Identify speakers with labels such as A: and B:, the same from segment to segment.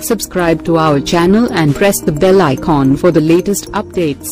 A: Subscribe to our channel and press the bell icon for the latest updates.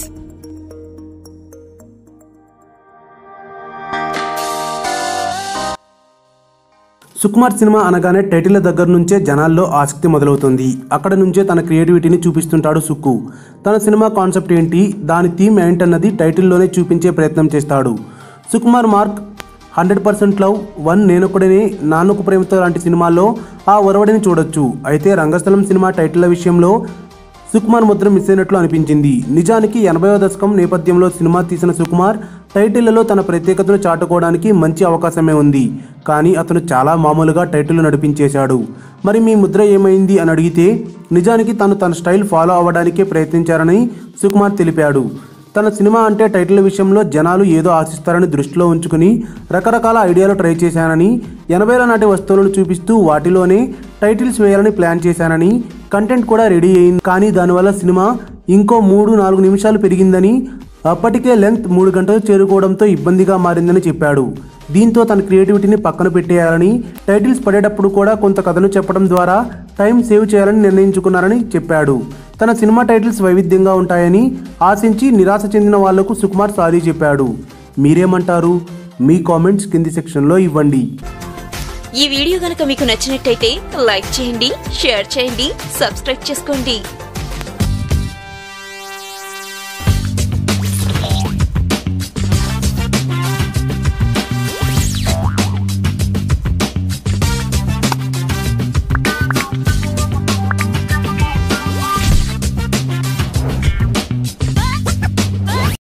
B: Sukumar cinema అనగానే title దగ్గర నుంచే జనాల్లో ఆసక్తి మొదలవుతుంది. అక్కడ నుంచే తన క్రియేటివిటీని చూపిస్తుంటాడు సుక్కు. తన సినిమా కాన్సెప్ట్ ఏంటి, దాని థీమ్ ఏంటన్నది టైటిల్లోనే చూపించే ప్రయత్నం చేస్తాడు. సుకుమార్ మార్క్ 100% లవ్, 1 నేనొక్కడినే, నాన్నకు ప్రేమతో లాంటి సినిమాల్లో ఆ ఒరవడిని చూడొచ్చు. అయితే రంగస్థలం సినిమా టైటిల్ల విషయంలో సుకుమార్ ముద్ర మిస్ అయినట్లు అనిపించింది. నిజానికి 80వ దశకం నేపథ్యంలో సినిమా తీసిన సుకుమార్ టైటిళ్లలో తన ప్రత్యేకతను చాటుకోవడానికి మంచి అవకాశమే ఉంది. కానీ అతను చాలా మామూలుగా టైటిల్ నడిపించేశాడు. మరి మీ ముద్ర ఏమైంది అని అడిగితే నిజానికి తన స్టైల్ ఫాలో అవ్వడానికే ప్రయత్నించారని సుకుమార్ తెలిపాడు. తన సినిమా అంటే టైటిల్ విషయంలో జనాలు ఏదో ఆశిస్తారని దృష్టిలో ఉంచుకుని రకరకాల ఐడియాలు ట్రై చేశానని, 80ల నాటి వస్తువులను చూపిస్తూ వాటిలోనే టైటిల్స్ వేయాలని ప్లాన్ చేశానని, కంటెంట్ కూడా రెడీ అయింది. కానీ దానివల్ల సినిమా ఇంకో 3-4 నిమిషాలు పెరిగిందని, అప్పటికే లెంగ్త్ 3 గంటలు చేరుకోవడంతో ఇబ్బందిగా మారిందని చెప్పాడు. దీంతో తన క్రియేటివిటీని పక్కన పెట్టేయాలని, టైటిల్స్ పడేటప్పుడు కూడా కొంత కథను చెప్పడం ద్వారా టైం సేవ్ చేయాలని నిర్ణయించుకున్నారని చెప్పాడు. తన సినిమా టైటిల్స్ వైవిధ్యంగా ఉంటాయని ఆశించి నిరాశ చెందిన వాళ్లకు సుకుమార్ సారీ చెప్పాడు. మీరేమంటారు? మీ కామెంట్స్ కింది సెక్షన్లో ఇవ్వండి.
C: ఈ వీడియో గనుక మీకు నచ్చినట్టయితే లైక్ చేయండి, షేర్ చేయండి, సబ్స్క్రైబ్ చేసుకోండి.